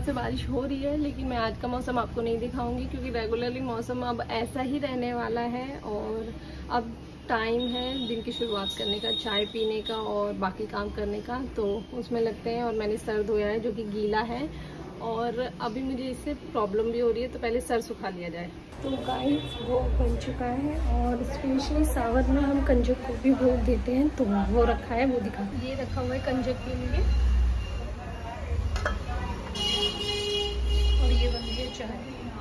से बारिश हो रही है, लेकिन मैं आज का मौसम आपको नहीं दिखाऊंगी क्योंकि रेगुलरली मौसम अब ऐसा ही रहने वाला है। और अब टाइम है दिन की शुरुआत करने का, चाय पीने का और बाकी काम करने का, तो उसमें लगते हैं। और मैंने सर धोया है जो कि गीला है और अभी मुझे इससे प्रॉब्लम भी हो रही है, तो पहले सर सुखा लिया जाए। तो गाइस वो बन चुका है और स्पेशली सावन में हम कंजक को भी भोग देते हैं, तो वो रखा है, वो दिखा। ये रखा हुआ है कंजक के लिए और ये बन गई चाय।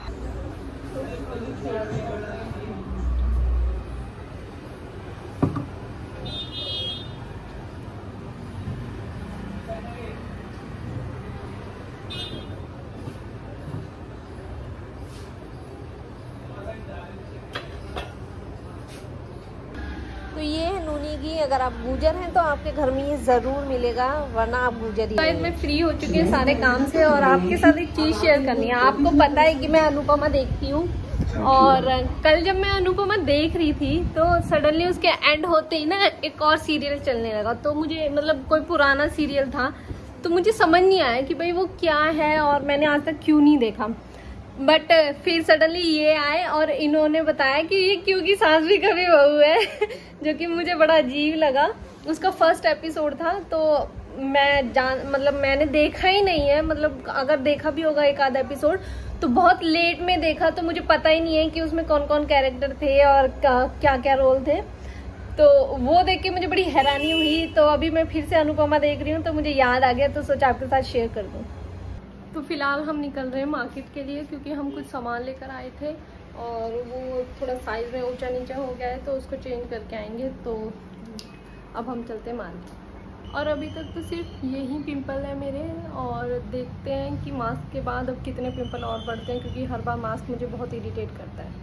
तो ये है नूनी घी। अगर आप गुजर हैं तो आपके घर में ये जरूर मिलेगा, वरना आप गुजर ही। मैं फ्री हो चुकी है सारे काम से और आपके साथ एक चीज शेयर करनी है। आपको पता है कि मैं अनुपमा देखती हूँ और कल जब मैं अनुपमा देख रही थी तो सडनली उसके एंड होते ही ना एक और सीरियल चलने लगा। तो मुझे मतलब कोई पुराना सीरियल था, तो मुझे समझ नहीं आया कि भाई वो क्या है और मैंने आज तक क्यों नहीं देखा। बट फिर सडनली ये आए और इन्होंने बताया कि ये क्योंकि सास भी कभी बहू है जो कि मुझे बड़ा अजीब लगा। उसका फर्स्ट एपिसोड था तो मतलब मैंने देखा ही नहीं है, मतलब अगर देखा भी होगा एक आधा एपिसोड तो बहुत लेट में देखा, तो मुझे पता ही नहीं है कि उसमें कौन कौन कैरेक्टर थे और क्या क्या रोल थे। तो वो देख के मुझे बड़ी हैरानी हुई। तो अभी मैं फिर से अनुपमा देख रही हूँ तो मुझे याद आ गया, तो सोचा आपके साथ शेयर कर दूँ। तो फिलहाल हम निकल रहे हैं मार्केट के लिए क्योंकि हम कुछ सामान लेकर आए थे और वो थोड़ा साइज में ऊंचा नीचा हो गया है, तो उसको चेंज करके आएंगे। तो अब हम चलते हैं मार्केट। और अभी तक तो सिर्फ यही पिंपल है मेरे, और देखते हैं कि मास्क के बाद अब कितने पिंपल और बढ़ते हैं, क्योंकि हर बार मास्क मुझे बहुत इरिटेट करता है।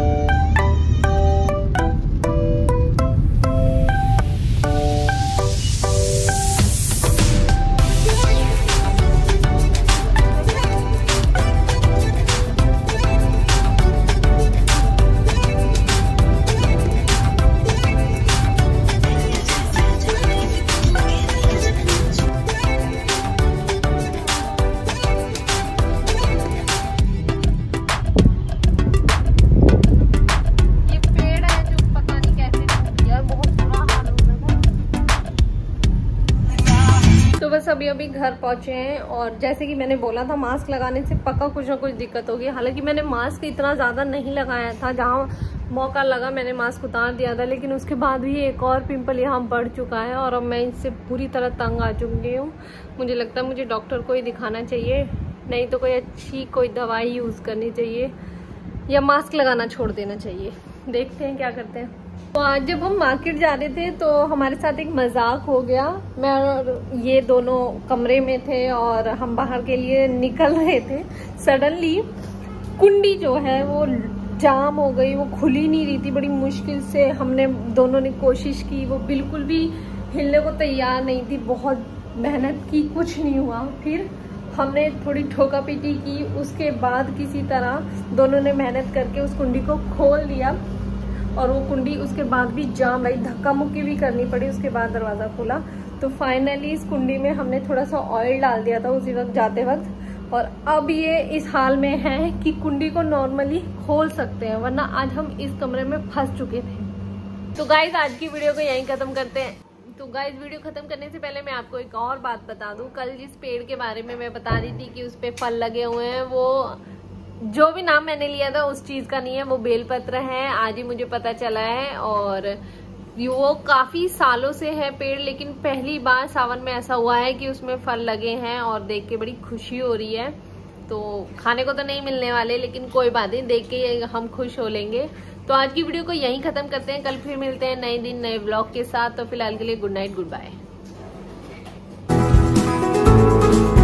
बस अभी घर पहुंचे हैं और जैसे कि मैंने बोला था मास्क लगाने से पक्का कुछ ना कुछ दिक्कत होगी। हालांकि मैंने मास्क इतना ज़्यादा नहीं लगाया था, जहां मौका लगा मैंने मास्क उतार दिया था, लेकिन उसके बाद भी एक और पिंपल यहाँ बढ़ चुका है और अब मैं इससे पूरी तरह तंग आ चुकी हूँ। मुझे लगता है मुझे डॉक्टर को ही दिखाना चाहिए, नहीं तो कोई अच्छी कोई दवाई यूज़ करनी चाहिए या मास्क लगाना छोड़ देना चाहिए। देखते हैं क्या करते हैं। तो आज जब हम मार्केट जा रहे थे तो हमारे साथ एक मजाक हो गया। मैं और ये दोनों कमरे में थे और हम बाहर के लिए निकल रहे थे। सडनली कुंडी जो है वो जाम हो गई, वो खुल ही नहीं रही थी। बड़ी मुश्किल से हमने दोनों ने कोशिश की, वो बिल्कुल भी हिलने को तैयार नहीं थी। बहुत मेहनत की, कुछ नहीं हुआ। फिर हमने थोड़ी ठोका पीटी की, उसके बाद किसी तरह दोनों ने मेहनत करके उस कुंडी को खोल दिया और वो कुंडी उसके बाद भी जाम रही, धक्का मुक्की भी करनी पड़ी, उसके बाद दरवाज़ा खुला। तो फाइनली इस कुंडी में हमने थोड़ा सा ऑयल डाल दिया था उसी वक्त जाते वक्त, और अब ये इस हाल में है कि कुंडी को नॉर्मली खोल सकते हैं, वरना आज हम इस कमरे में फंस चुके थे। तो गाइज आज की वीडियो को यहीं खत्म करते हैं। तो गाइज वीडियो खत्म करने से पहले मैं आपको एक और बात बता दूं। कल जिस पेड़ के बारे में मैं बता रही थी कि उस पे फल लगे हुए हैं, वो जो भी नाम मैंने लिया था उस चीज का नहीं है, वो बेलपत्र है। आज ही मुझे पता चला है और वो काफी सालों से है पेड़, लेकिन पहली बार सावन में ऐसा हुआ है कि उसमें फल लगे हैं और देख के बड़ी खुशी हो रही है। तो खाने को तो नहीं मिलने वाले, लेकिन कोई बात नहीं, देख के हम खुश हो लेंगे। तो आज की वीडियो को यहीं खत्म करते हैं। कल फिर मिलते हैं नए दिन नए ब्लॉग के साथ। तो फिलहाल के लिए गुड नाइट, गुड बाय।